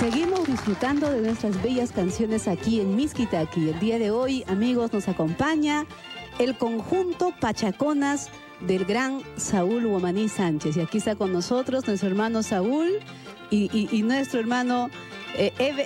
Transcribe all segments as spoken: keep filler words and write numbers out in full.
Seguimos disfrutando de nuestras bellas canciones aquí en Miskitaki. El día de hoy, amigos, nos acompaña el conjunto Pachaconas del gran Saúl Wamaní Sánchez. Y aquí está con nosotros nuestro hermano Saúl y, y, y nuestro hermano eh, Ever,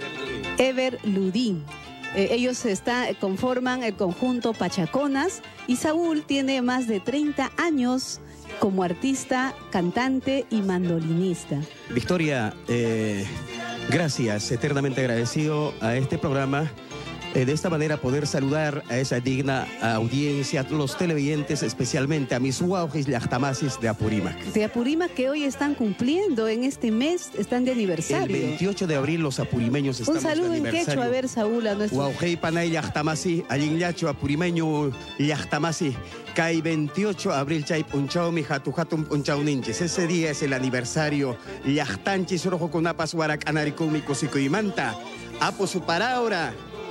Ever Ludín. Eh, ellos está, conforman el conjunto Pachaconas y Saúl tiene más de treinta años como artista, cantante y mandolinista. Victoria, eh, gracias, eternamente agradecido a este programa. Eh, de esta manera poder saludar a esa digna audiencia, a los televidentes, especialmente a mis guaujes llactamasis de Apurímac. De Apurímac, que hoy están cumpliendo en este mes, están de aniversario. El veintiocho de abril los apurimeños estamos de aniversario. Un saludo en quechua, a ver, Saúl, a nuestro... Guaujei panay llactamasi, alinllacho apurimeño llactamasi. Cay veintiocho de abril chay punchao mi jatu jatum punchao ninches. Ese día es el aniversario llactanchis rojo con apas huarac anaricumi cosicoimanta. Apo su paraura.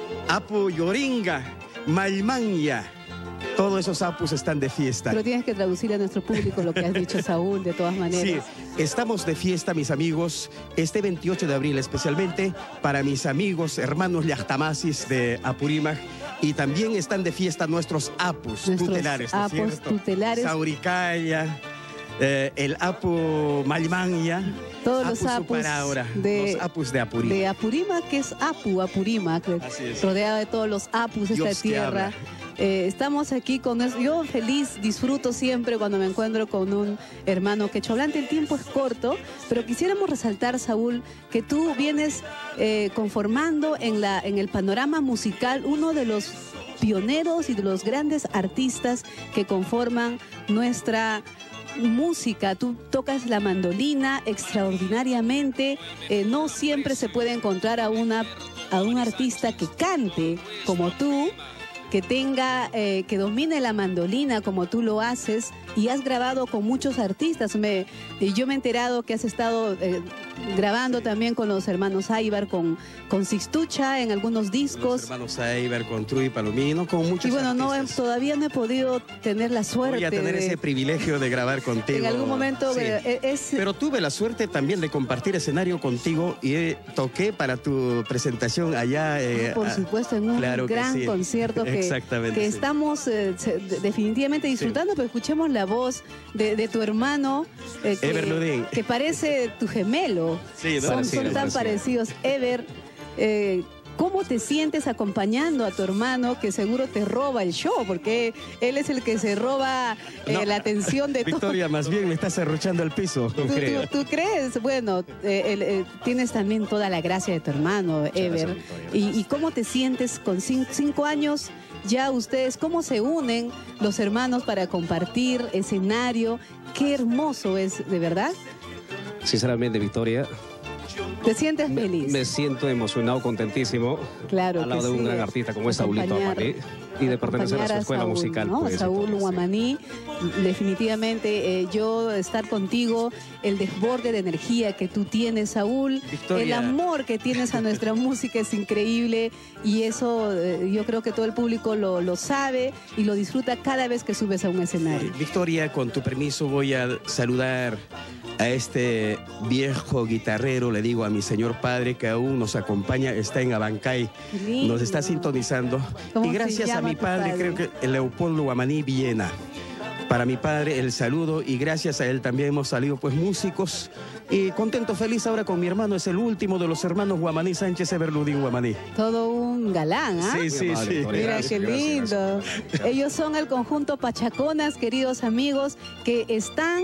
Apu Yoringa, Malmanya, todos esos apus están de fiesta. Pero tienes que traducir a nuestro público lo que has dicho, Saúl, de todas maneras. Sí, estamos de fiesta, mis amigos, este veintiocho de abril especialmente para mis amigos, hermanos llactamasis de Apurímac, y también están de fiesta nuestros apus nuestros tutelares, ¿no es apus cierto? tutelares. Sauricaya, eh, el apu Malmanya. Todos apus los apus de, los apus de Apurímac. De Apurímac, que es Apu, Apurímac, rodeado de todos los apus de esta Dios tierra. Eh, estamos aquí con... Yo feliz, disfruto siempre cuando me encuentro con un hermano quechohablante. El tiempo es corto, pero quisiéramos resaltar, Saúl, que tú vienes eh, conformando en, la, en el panorama musical uno de los pioneros y de los grandes artistas que conforman nuestra música. Tú tocas la mandolina extraordinariamente. Eh, no siempre se puede encontrar a, una, a un artista que cante como tú, que tenga, eh, que domine la mandolina como tú lo haces, y has grabado con muchos artistas. Me, y yo me he enterado que has estado eh, grabando también con los hermanos Aybar, con, con Sixtucha en algunos discos. Los hermanos Aybar, con Truy Palomino, con muchos Y bueno, no, todavía no he podido tener la suerte. Voy a tener de, ese privilegio de grabar contigo. En algún momento. Sí. Eh, es, Pero tuve la suerte también de compartir escenario contigo y eh, toqué para tu presentación allá. Eh, por supuesto, en un claro gran que sí. concierto que, Exactamente, que sí. estamos eh, definitivamente disfrutando, sí. Pero escuchemos la voz de, de tu hermano, eh, que, que parece tu gemelo. Sí, son, parecido, son tan parecido. parecidos. Ever, eh, ¿cómo te sientes acompañando a tu hermano, que seguro te roba el show? Porque él es el que se roba eh, no, la atención de todo. Victoria, más bien me estás arrochando al piso. ¿Tú, creo. ¿Tú, ¿Tú crees? Bueno, eh, el, eh, tienes también toda la gracia de tu hermano, Muchas Ever. Gracias, y, ¿Y cómo te sientes con cinco, cinco años? Ya ustedes, ¿cómo se unen los hermanos para compartir escenario? Qué hermoso es, ¿de verdad? Sinceramente, Victoria, ¿te sientes me, feliz? Me siento emocionado, contentísimo. Claro, al lado que de un sí. gran artista como es Saúlito Wamaní y de pertenecer a su escuela Saúl, musical. ¿no? Pues, Saúl Wamaní, definitivamente eh, yo estar contigo, el desborde de energía que tú tienes, Saúl, Victoria. El amor que tienes a nuestra música es increíble, y eso eh, yo creo que todo el público lo, lo sabe y lo disfruta cada vez que subes a un escenario. Victoria, con tu permiso voy a saludar a este viejo guitarrero, le digo a mi señor padre que aún nos acompaña, está en Abancay, nos está sintonizando. Y gracias a mi padre, padre, creo que Leopoldo Wamaní Villena. Para mi padre el saludo, y gracias a él también hemos salido pues músicos, y contento, feliz ahora con mi hermano, es el último de los hermanos Wamaní Sánchez, Ever Ludín Wamaní. Todo un galán, ¿ah? Sí, sí, sí. Mira qué lindo. Ellos son el conjunto Pachaconas, queridos amigos, que están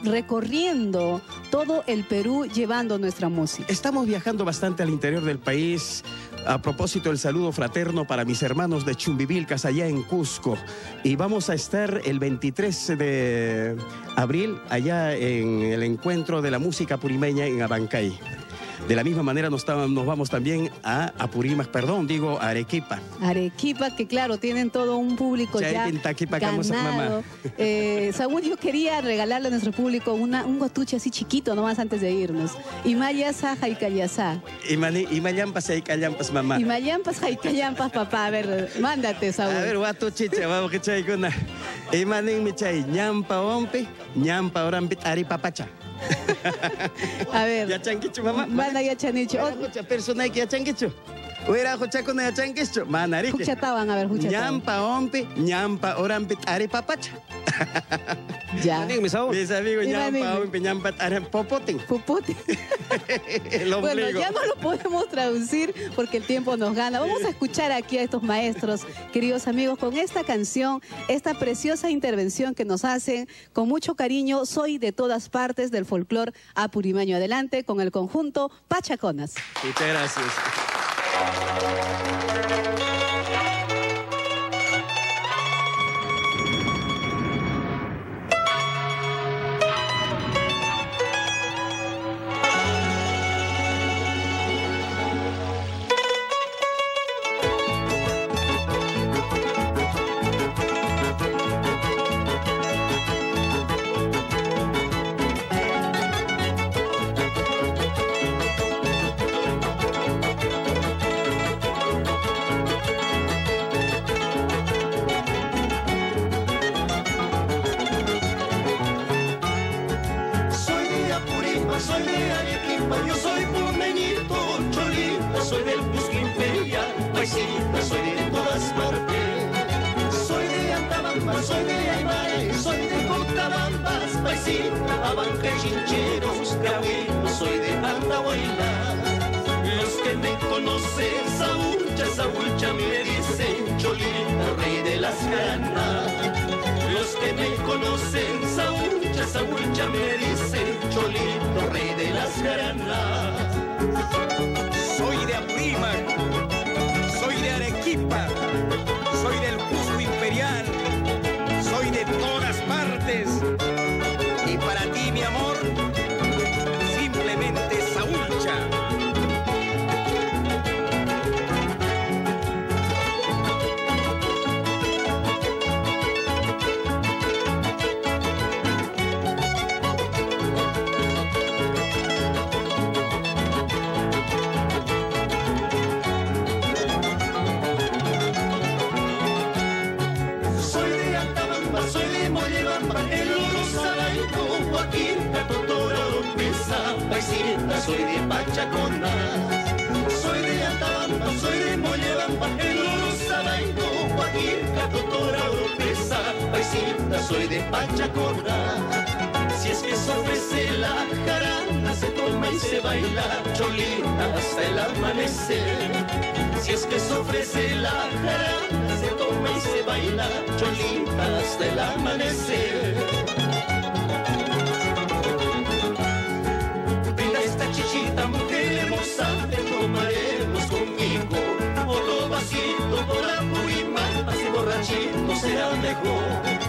recorriendo todo el Perú llevando nuestra música. Estamos viajando bastante al interior del país. A propósito, el saludo fraterno para mis hermanos de Chumbivilcas allá en Cusco. Y vamos a estar el veintitrés de abril allá en el encuentro de la música purimeña en Abancay. De la misma manera nos, nos vamos también a Apurímac, perdón, digo a Arequipa. Arequipa, que claro, tienen todo un público ya, ya ganado. Eh, Saúl, yo quería regalarle a nuestro público una, un guatuche así chiquito nomás antes de irnos. Imayasa Jaicayasá. Imayampas Jaicayampas, mamá. Imayampas Jaicayampas, papá. A ver, mándate, Saúl. A ver, guatuchicha, vamos que chay kuna. Imanin mi chay, ñampa ompi, ñampa orampit aripapacha. A ver. Yachankichu, mamá. Mana yachanichu. Mucha persona que yachankichu. Huera jochaco na yachankichu. Manariche. Juchataban, a ver, juchataban. Ñampa ompe, ñampa orampe tare papacha. Ya. Mis amigos, ñampa ompe, ñampa tare popoten. Popoten. El ombligo. Bueno, ya no lo podemos traducir porque el tiempo nos gana. Vamos a escuchar aquí a estos maestros, queridos amigos, con esta canción, esta preciosa intervención que nos hacen con mucho cariño. Soy de todas partes del folclor apurimaño. Adelante con el conjunto Pachaconas. Muchas gracias. Soy de Arequipa, yo soy pumeñito, cholita, soy del Cusco Imperial, paisita, soy de todas partes. Soy de Antabamba, soy de Aymara, soy de Cochabambas, paisita, Abanca y Chincheros, Cahuino, soy de Andahuayla. Los que me conocen, Saúcha, Saúcha me dicen, cholita, rey de las granas. Los que me conocen, Saúcha, Saúcha me dicen, cholito, rey de las granas. Soy de Apurímac, soy de Arequipa, soy del Cusco Imperial, soy de todas partes. Y para ti, mi amor, simplemente Saúcha. Soy de Mollebamba, el oro Saraico, Joaquín, Catotora, Oropesa, paisita, soy de Pachaconas. Soy de Antabamba, soy de Mollebamba, el oro Saraico, Joaquín, Catotora, Oropesa, paisita, soy de Pachaconas. Si es que se ofrece la jarana, se toma y se baila, cholita, hasta el amanecer. Si es que se ofrece la jarana, se toma y se baila, cholita, hasta el amanecer. Brinda esta chichita, mujer hermosa, te tomaremos conmigo. Otro vasito por Apurímac, así borrachito será mejor.